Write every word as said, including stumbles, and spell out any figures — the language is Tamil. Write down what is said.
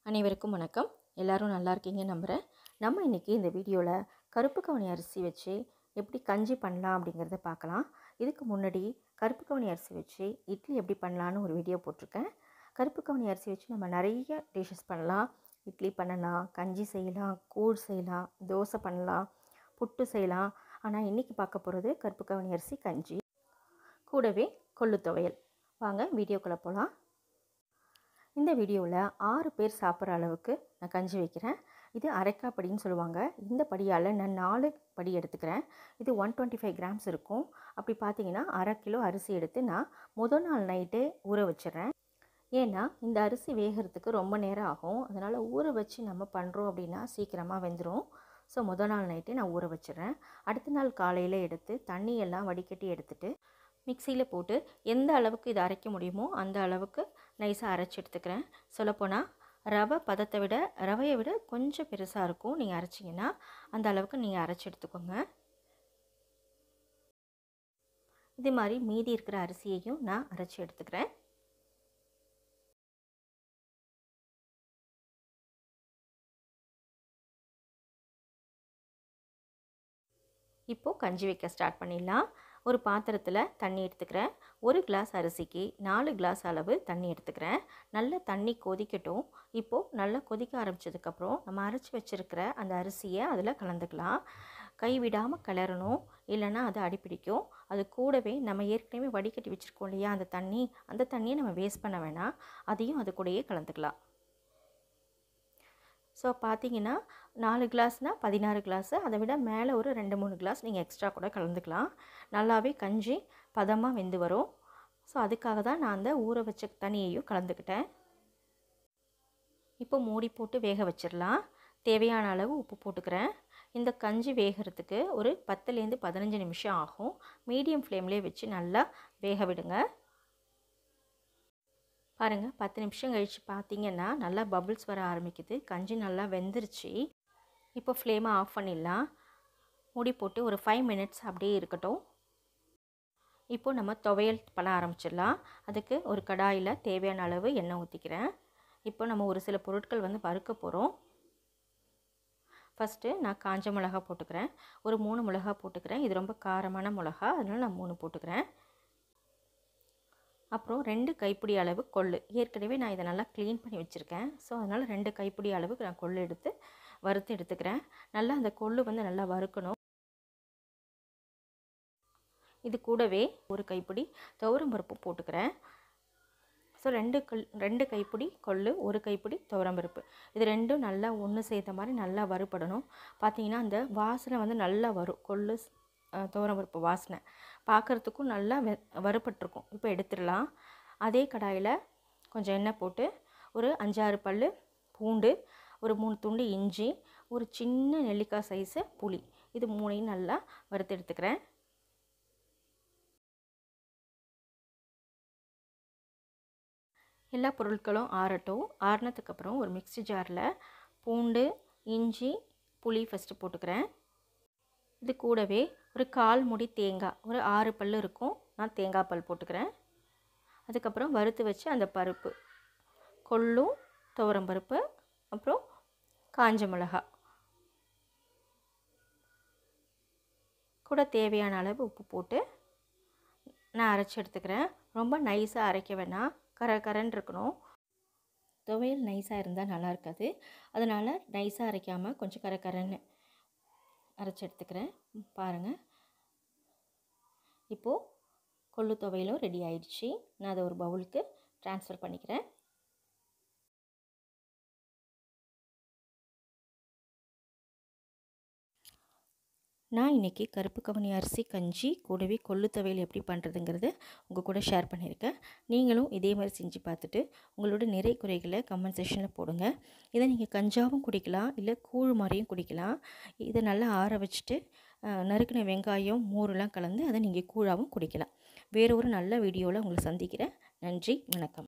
அனைவருக்கும் வணக்கம். எல்லாரும் நல்லா இருக்கீங்கன்னு நம்புகிறேன். நம்ம இன்றைக்கி இந்த வீடியோவில் கருப்பு கவுனி அரிசி வச்சு எப்படி கஞ்சி பண்ணலாம் அப்படிங்கிறத பார்க்கலாம். இதுக்கு முன்னாடி கருப்பு கவுனி அரிசி வச்சு இட்லி எப்படி பண்ணலான்னு ஒரு வீடியோ போட்டிருக்கேன். கருப்பு கவுனி அரிசி வச்சு நம்ம நிறைய டிஷ்ஷஸ் பண்ணலாம். இட்லி பண்ணலாம், கஞ்சி செய்யலாம், கூழ் செய்யலாம், தோசை பண்ணலாம், புட்டு செய்யலாம். ஆனால் இன்றைக்கி பார்க்க போகிறது கருப்பு கவுனி அரிசி கஞ்சி, கூடவே கொள்ளு துவையல். வாங்க வீடியோக்குள்ளே போகலாம். இந்த வீடியோவில் ஆறு பேர் சாப்பிட்ற அளவுக்கு நான் கஞ்சி வைக்கிறேன். இது அரைக்காய் படின்னு சொல்லுவாங்க. இந்த படியால் நான் நாலு படி எடுத்துக்கிறேன். இது ஒன் டுவெண்ட்டி ஃபைவ் கிராம்ஸ் இருக்கும். அப்படி பார்த்தீங்கன்னா அரை கிலோ அரிசி எடுத்து நான் முதல் நாள் நைட்டே ஊற வச்சிடுறேன். ஏன்னா இந்த அரிசி வேகிறதுக்கு ரொம்ப நேரம் ஆகும். அதனால் ஊற வச்சு நம்ம பண்ணுறோம் அப்படின்னா சீக்கிரமாக வெந்துடும். ஸோ முதல் நாள் நைட்டே நான் ஊற வச்சிடுறேன். அடுத்த நாள் காலையில் எடுத்து தண்ணியெல்லாம் வடிகட்டி எடுத்துகிட்டு மிக்சியில் போட்டு எந்த அளவுக்கு இதை அரைக்க முடியுமோ அந்த அளவுக்கு நைஸாக அரைச்சி எடுத்துக்கிறேன். சொல்லப்போனால் ரவை பதத்தை விட ரவையை விட கொஞ்சம் பெருசாக இருக்கும். நீங்கள் அரைச்சிங்கன்னா அந்த அளவுக்கு நீங்கள் அரைச்சி எடுத்துக்கோங்க. இது மாதிரி மீதி இருக்கிற அரிசியையும் நான் அரைச்சி எடுத்துக்கிறேன். இப்போது கஞ்சி வைக்க ஸ்டார்ட் பண்ணிடலாம். ஒரு பாத்திரத்தில் தண்ணி எடுத்துக்கிறேன். ஒரு கிளாஸ் அரிசிக்கு நாலு கிளாஸ் அளவு தண்ணி எடுத்துக்கிறேன். நல்ல தண்ணி கொதிக்கட்டும். இப்போது நல்லா கொதிக்க ஆரம்பித்ததுக்கப்புறம் நம்ம அரைச்சி வச்சுருக்கிற அந்த அரிசியை அதில் கலந்துக்கலாம். கை விடாமல் கிளறணும், இல்லைன்னா அது அடிப்பிடிக்கும். அது கூடவே நம்ம ஏற்கனவே வடிகட்டி வச்சுருக்கோம் இல்லையா அந்த தண்ணி, அந்த தண்ணியை நம்ம வேஸ்ட் பண்ண வேணாம். அதையும் அது கூடயே கலந்துக்கலாம். ஸோ பார்த்தீங்கன்னா நாலு கிளாஸ்னால் பதினாறு கிளாஸு, அதை விட மேலே ஒரு ரெண்டு மூணு கிளாஸ் நீங்கள் எக்ஸ்ட்ரா கூட கலந்துக்கலாம். நல்லாவே கஞ்சி பதமாக வெந்து வரும். ஸோ அதுக்காக தான் நான் அந்த ஊற வச்ச தண்ணியையும் கலந்துக்கிட்டேன். இப்போ மூடி போட்டு வேக வச்சிடலாம். தேவையான அளவு உப்பு போட்டுக்கிறேன். இந்த கஞ்சி வேகிறதுக்கு ஒரு பத்துலேருந்து பதினஞ்சு நிமிஷம் ஆகும். மீடியம் ஃப்ளேம்லேயே வச்சு நல்லா வேக விடுங்க. பாருங்கள், பத்து நிமிஷம் கழித்து பார்த்தீங்கன்னா நல்லா பபிள்ஸ் வர ஆரம்பிக்குது. கஞ்சி நல்லா வெந்துருச்சு. இப்போ ஃப்ளேமை ஆஃப் பண்ணிடலாம். மூடி போட்டு ஒரு ஃபைவ் மினிட்ஸ் அப்படியே இருக்கட்டும். இப்போது நம்ம துவையல் பண்ண ஆரம்பிச்சிடலாம். அதுக்கு ஒரு கடாயில் தேவையான அளவு எண்ணெய் ஊற்றிக்கிறேன். இப்போ நம்ம ஒரு சில பொருட்கள் வந்து வறுக்க போகிறோம். ஃபஸ்ட்டு நான் காஞ்ச மிளகா போட்டுக்கிறேன். ஒரு மூணு மிளகா போட்டுக்கிறேன். இது ரொம்ப காரமான மிளகா, அதனால் நான் மூணு போட்டுக்கிறேன். அப்புறம் ரெண்டு கைப்பிடி அளவு கொள்ளு. ஏற்கனவே நான் இதை நல்லா க்ளீன் பண்ணி வச்சுருக்கேன். ஸோ அதனால் ரெண்டு கைப்பிடி அளவுக்கு நான் கொள்ளு எடுத்து வறுத்து எடுத்துக்கிறேன். நல்லா அந்த கொள்ளு வந்து நல்லா வறுக்கணும். இது கூடவே ஒரு கைப்பிடி துவரம்பருப்பு போட்டுக்கிறேன். ஸோ ரெண்டு கல் ரெண்டு கைப்பிடி கொள்ளு, ஒரு கைப்பிடி துவரம்பருப்பு, இது ரெண்டும் நல்லா ஒன்று சேர்த்த மாதிரி நல்லா வறுபடணும். பார்த்திங்கன்னா அந்த வாசனை வந்து நல்லா வரும். கொள்ளு துவரம்பருப்பு வாசனை பார்க்குறதுக்கும் நல்லா வெ வறுபட்டிருக்கும். இப்போ எடுத்துடலாம். அதே கடாயில் கொஞ்சம் எண்ணெய் போட்டு ஒரு அஞ்சாறு பல் பூண்டு, ஒரு மூணு துண்டு இஞ்சி, ஒரு சின்ன நெல்லிக்காய் சைஸு புளி, இது மூணையும் நல்லா வறுத்து எடுத்துக்கிறேன். எல்லா பொருட்களும் ஆறட்டும். ஆறினதுக்கப்புறம் ஒரு மிக்ஸி ஜாரில் பூண்டு, இஞ்சி, புளி ஃபஸ்ட்டு போட்டுக்கிறேன். இது கூடவே ஒரு கால் முடி தேங்காய், ஒரு ஆறு பல் இருக்கும், நான் தேங்காய் பல் போட்டுக்கிறேன். அதுக்கப்புறம் வறுத்து வச்சு அந்த பருப்பு, கொள்ளும் துவரம்பருப்பு, அப்புறம் காஞ்ச மிளகா கூட தேவையான அளவு உப்பு போட்டு நான் அரைச்சி எடுத்துக்கிறேன். ரொம்ப நைஸாக அரைக்க வேணாம், கர கரன்னு இருக்கணும். துவையல் நைஸாக இருந்தால் நல்லா இருக்காது. அதனால் நைஸாக அரைக்காமல் கொஞ்சம் கர கரன்னு அரைச்சி எடுத்துக்கிறேன். பாருங்கள், இப்போது கொள்ளு துவையலும் ரெடி ஆயிடுச்சு. நான் அதை ஒரு பவுலுக்கு ட்ரான்ஸ்ஃபர் பண்ணிக்கிறேன். நான் இன்றைக்கி கருப்பு கவுனி அரிசி கஞ்சி கூடவே கொள்ளு துவையல் எப்படி பண்ணுறதுங்கிறது உங்கள் கூட ஷேர் பண்ணியிருக்கேன். நீங்களும் இதே மாதிரி செஞ்சு பார்த்துட்டு உங்களோட நிறை குறைகளை கமெண்ட் செக்ஷனில் போடுங்க. இதை நீங்கள் கஞ்சாவும் குடிக்கலாம், இல்லை கூழ் மாதிரியும் குடிக்கலாம். இதை நல்லா ஆற வச்சுட்டு நறுக்கின வெங்காயம் மோரெலாம் கலந்து அதை நீங்கள் கூழாகவும் குடிக்கலாம். வேறு ஒரு நல்ல வீடியோவில் உங்களை சந்திக்கிறேன். நன்றி, வணக்கம்.